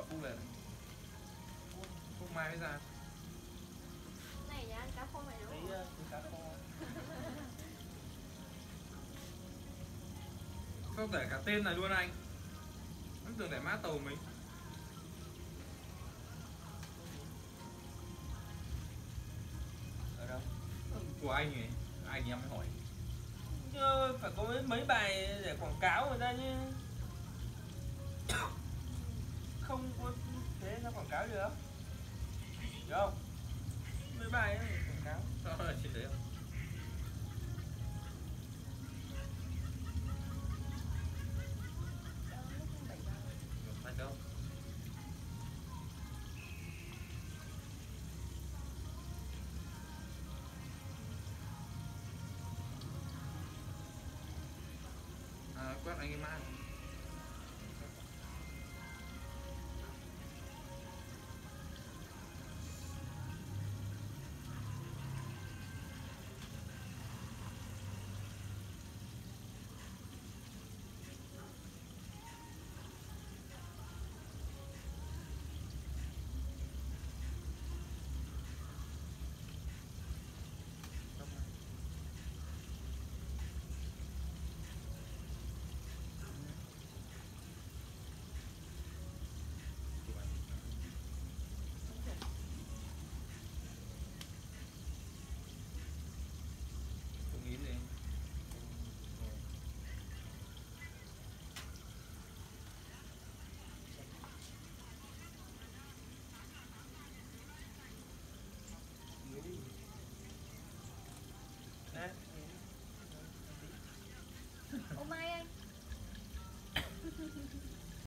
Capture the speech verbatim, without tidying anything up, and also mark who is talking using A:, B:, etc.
A: phun này. Phun mai mới ra.
B: Này nhà ăn cá khô mày đúng không?
C: Đấy, cá khô.
A: Sao để cả tên này luôn anh? Em tưởng để mã tàu mình.
C: Ở đâu?
A: Của anh ấy, anh em mới hỏi.
C: Chứ phải có mấy, mấy bài để quảng cáo người ta chứ. Không có thế sao quảng cáo được? Được không? Mấy bài ấy quảng cáo.
A: Sao là chị thấy không? Phải đâu? À, quét anh em mã.